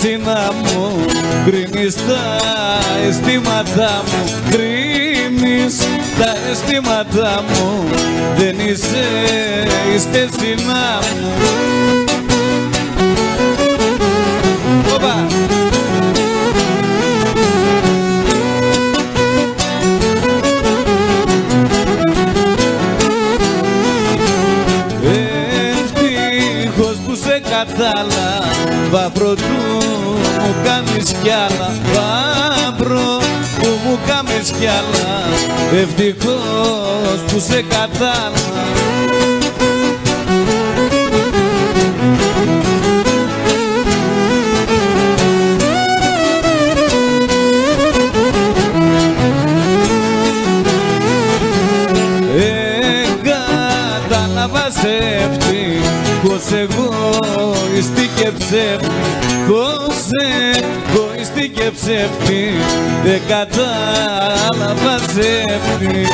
έτσι να μου κρίνεις τα αισθήματα μου, κρίνεις τα αισθήματα μου, δεν είσαι η στεσίνα μου. Οπα! Ευτυχώς που σε κατάλαβα προτού μου κάνεις κι άλλα, βαμπρό που μου κάνεις κι άλλα, ευτυχώς που σε κατάλαβα. Κατάλαβα ευτυχώς εγωιστή και ψεύτικος, εγωιστή και ψεύτη, δεν κατάλαβα ψεύτη.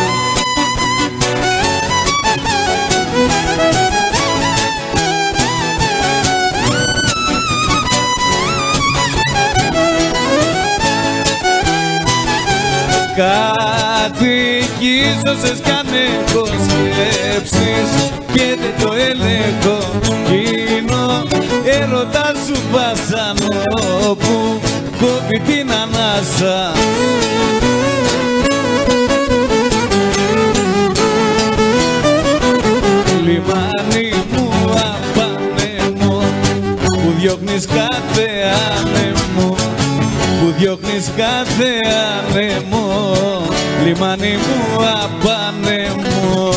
Κατοικίζωσες κι αν έχω σκέψεις και δεν το ελέγχω, γίνω έρωτα σου βασανό που κόβει την ανάσα. Λιμάνι μου απάνεμο που διώχνεις κάθε άνεμο, που διώχνεις κάθε άνεμο, λιμάνι μου απάνεμο.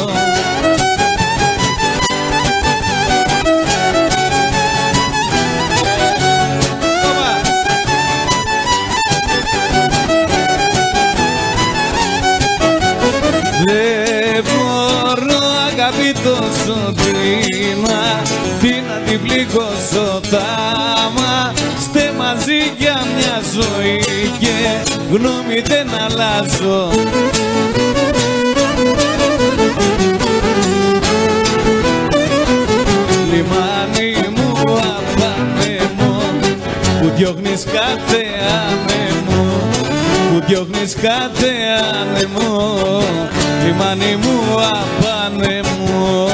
Δεν μπορώ αγάπη τόσο τρίνα, τι να την πληγώσω τάμα, στε μαζί για μια ζωή και γνώμη δεν αλλάζω. Λιμάνι μου απάνεμο που διώχνεις κάθε άνεμο, που διώχνεις κάθε άνεμο, λιμάνι μου απάνεμο.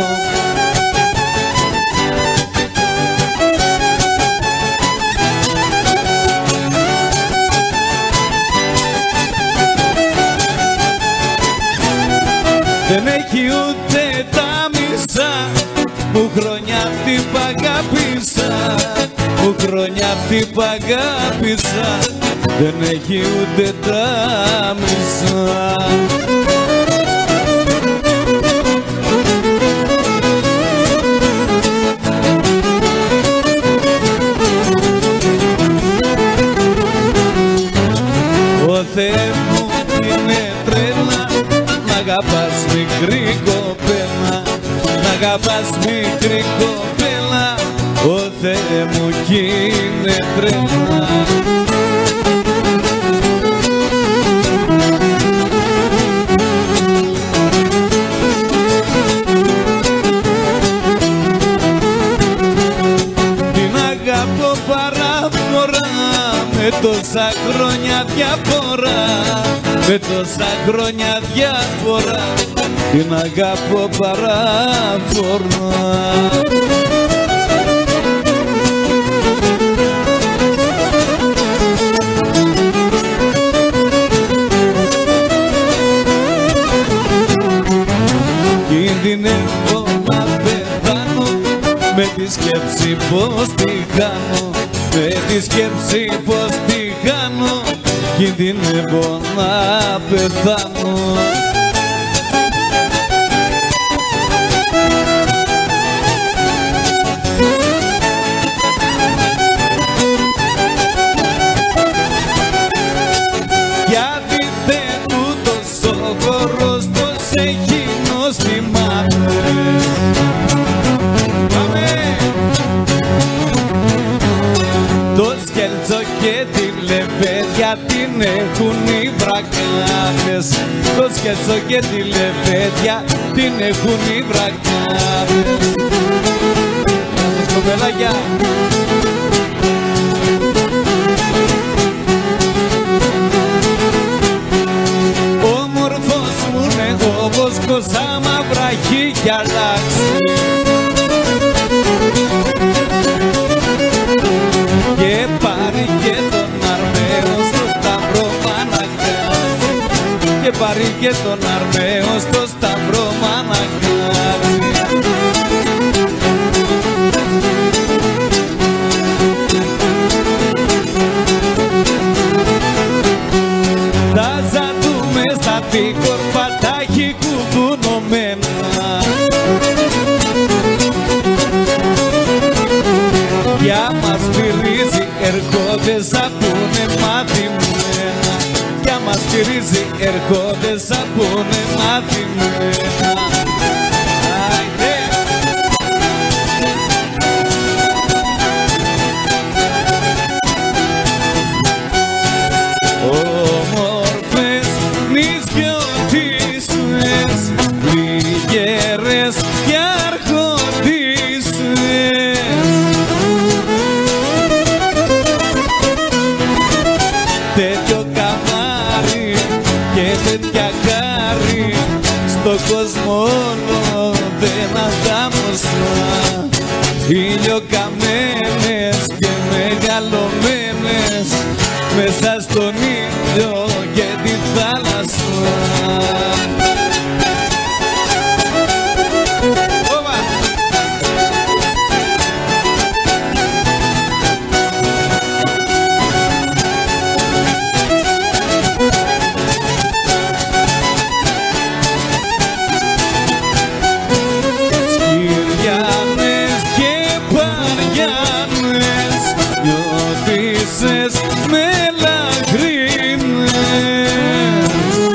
Δεν έχει ούτε τα μισά που χρόνια αυτή π' αγάπησα, που χρόνια αυτή π' αγάπησα, δεν έχει ούτε τα μισά. Ο Θεός μου είναι τρέλα, μ' αγαπάς μικρή κοπέλα, μ' αγαπάς μικρή κοπέλα, ο Θεός μου κι είναι τρέλα. Την αγαπώ παράφορα, με τόσα χρόνια διαφορά, με τόσα χρόνια διαφορά, την αγαπώ παράφορα. Κινδυνεύω να πεθάνω με τη σκέψη πως τη χάνω, με τη σκέψη πως τη χάνω, κινδυνεύω να πεθάνω. Γιατί δεν τούτος ο χορός πως έχει νοστιμάτες. Πάμε! Το σκέλτσο και τη λεβέντια την έχουν οι βρακάδες. Το σκέλτσο και τη λεβέντια την έχουν οι βρακάδες. Κοπελάκια! έχει αλλάξει. Και πάρει και τον Αρμαίο στο σταυρό μανακάζει. Και πάρει και τον Αρμαίο στο σταυρό μανακάζει. Τα ζαντούμε στα τίκορπα, τα έχει κουδουνωμένα. Για μας πυρίζει ερχόντες απούνε μαθημένα. Για μας πυρίζει ερχόντες απούνε μαθημένα. Όμορφες νησιώτισσες, λιγέρες και αρχοντισσες. Τέτοιο καμάρι και τέτοια χάρη στον κόσμο όλο δεν αντάμωσαν. Ηλιοκαμένες και μεγαλωμένες μέσα στον ήλιο και τη θάλασσα. Σκυριάνες και παριάνες, γιοτίσες με λαχρίνες.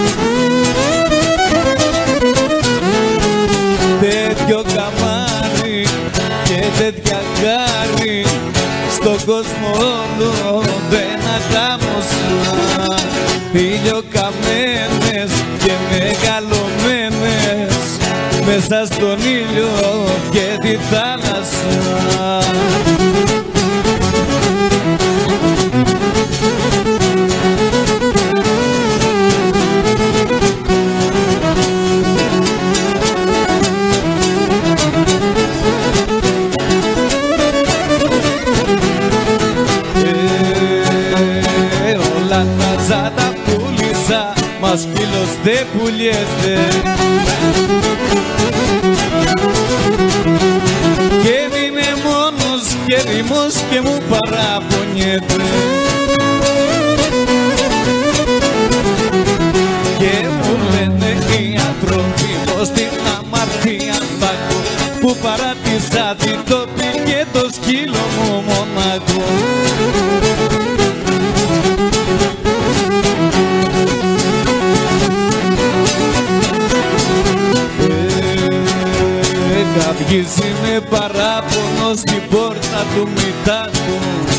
Τέτοιο καμάρι και τέτοια χάρη στον κόσμο όλο δεν αντάμωσαν. Ηλιοκαμένες και μεγαλωμένες μέσα στον ήλιο και τη θάλασσα. Όλα τα ζάτα πούλησα, μα σκύλος δεν πουλιέται. Και είναι μόνος και ρημός και μου παραπονιέται. Και μου λένε οι άνθρωποι πως την αμαρτία θα έχω, που παράτησα την τόπη και το σκύλο μου μονάχο. Καυγίζει με παράπονο στην πόρτα του μητάτου.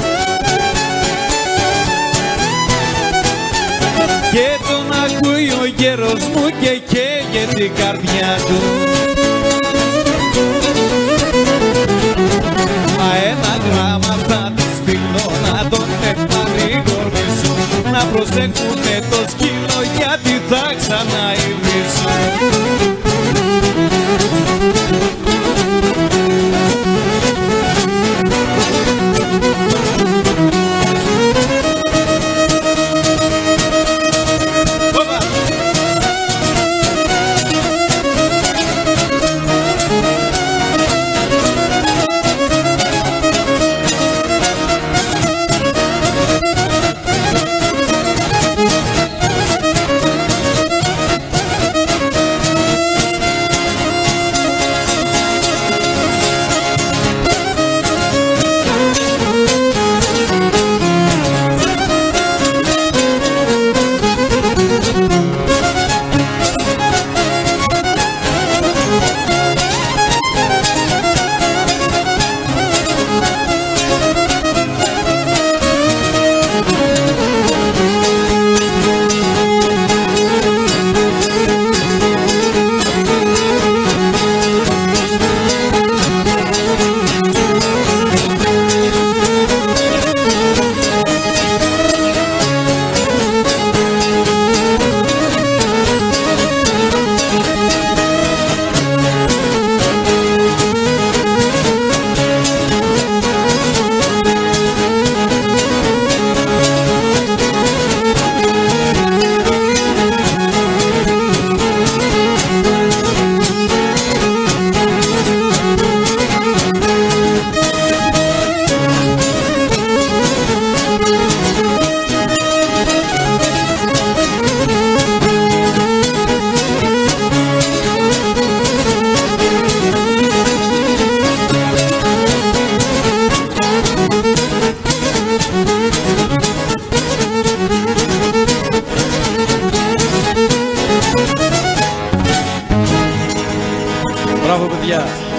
Και τον ακούει ο γέρος μου και καίγεται την καρδιά του. Μα ένα γράμμα θα του στείλω να τον επανηγορήσω, να προσέχουνε το σκύλο γιατί θα ξαναειδήσω. Μπράβο παιδιά.